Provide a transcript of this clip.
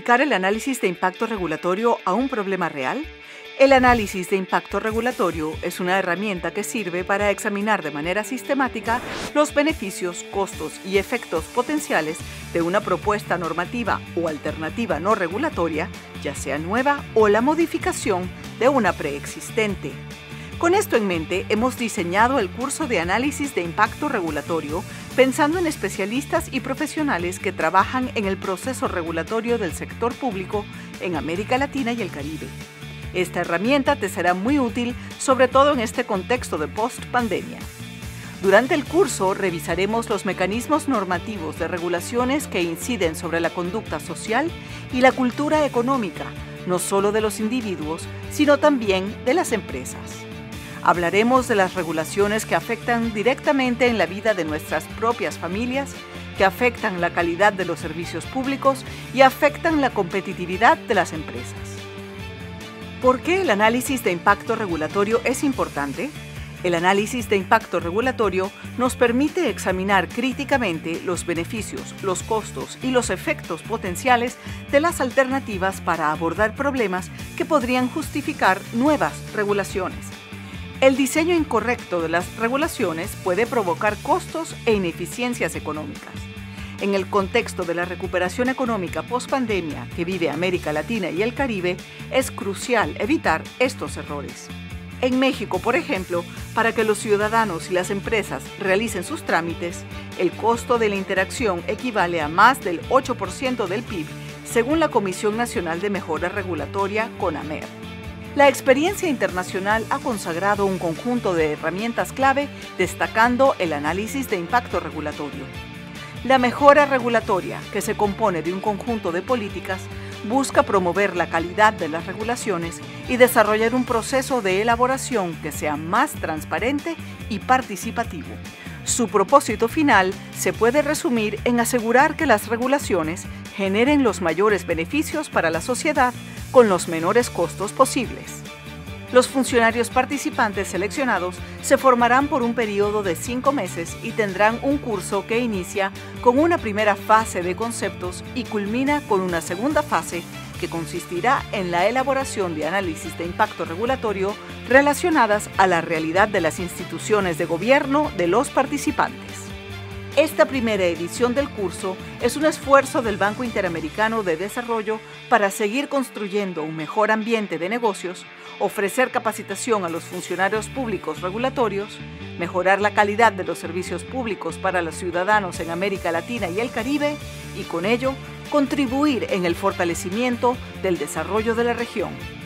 aplicar el análisis de impacto regulatorio a un problema real? El análisis de impacto regulatorio es una herramienta que sirve para examinar de manera sistemática los beneficios, costos y efectos potenciales de una propuesta normativa o alternativa no regulatoria, ya sea nueva o la modificación de una preexistente. Con esto en mente, hemos diseñado el curso de análisis de impacto regulatorio pensando en especialistas y profesionales que trabajan en el proceso regulatorio del sector público en América Latina y el Caribe. Esta herramienta te será muy útil, sobre todo en este contexto de post-pandemia. Durante el curso revisaremos los mecanismos normativos de regulaciones que inciden sobre la conducta social y la cultura económica, no solo de los individuos, sino también de las empresas. Hablaremos de las regulaciones que afectan directamente en la vida de nuestras propias familias, que afectan la calidad de los servicios públicos y afectan la competitividad de las empresas. ¿Por qué el análisis de impacto regulatorio es importante? El análisis de impacto regulatorio nos permite examinar críticamente los beneficios, los costos y los efectos potenciales de las alternativas para abordar problemas que podrían justificar nuevas regulaciones. El diseño incorrecto de las regulaciones puede provocar costos e ineficiencias económicas. En el contexto de la recuperación económica post-pandemia que vive América Latina y el Caribe, es crucial evitar estos errores. En México, por ejemplo, para que los ciudadanos y las empresas realicen sus trámites, el costo de la interacción equivale a más del 8% del PIB, según la Comisión Nacional de Mejora Regulatoria, CONAMER. La experiencia internacional ha consagrado un conjunto de herramientas clave, destacando el análisis de impacto regulatorio. La mejora regulatoria, que se compone de un conjunto de políticas, busca promover la calidad de las regulaciones y desarrollar un proceso de elaboración que sea más transparente y participativo. Su propósito final se puede resumir en asegurar que las regulaciones generen los mayores beneficios para la sociedad con los menores costos posibles. Los funcionarios participantes seleccionados se formarán por un periodo de 5 meses y tendrán un curso que inicia con una primera fase de conceptos y culmina con una segunda fase que consistirá en la elaboración de análisis de impacto regulatorio relacionadas a la realidad de las instituciones de gobierno de los participantes. Esta primera edición del curso es un esfuerzo del Banco Interamericano de Desarrollo para seguir construyendo un mejor ambiente de negocios, ofrecer capacitación a los funcionarios públicos regulatorios, mejorar la calidad de los servicios públicos para los ciudadanos en América Latina y el Caribe y con ello contribuir en el fortalecimiento del desarrollo de la región.